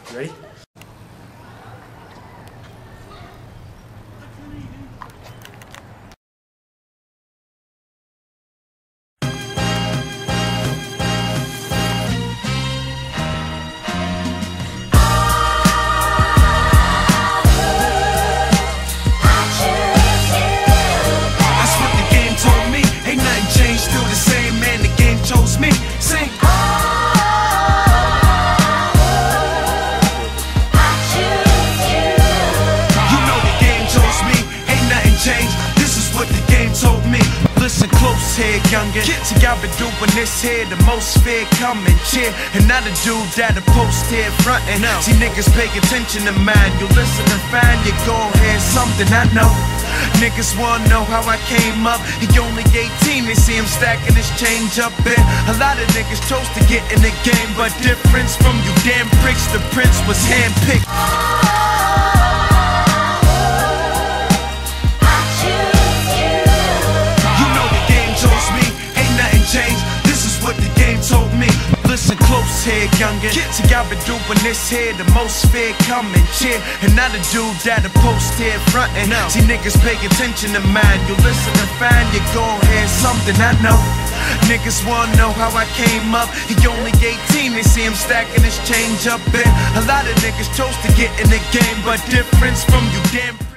Ready? Youngin', see I've been doing this here, the most fair come and cheer. And not a dude that'll post here frontin'. See niggas pay attention to mine, you listen and find you gon' hear something I know. Niggas wanna know how I came up. He only 18, they see him stacking his change up there. A lot of niggas chose to get in the game, but difference from you damn pricks, the prince was handpicked. Listen close here, youngin'. See, I've been doing this here, the most fair come and cheer. And not a dude that'll post here frontin'. See, niggas pay attention to mine. You listen and find you gon' hear something I know. Niggas wanna know how I came up. He only 18, they see him stacking his change up there. A lot of niggas chose to get in the game, but difference from you damn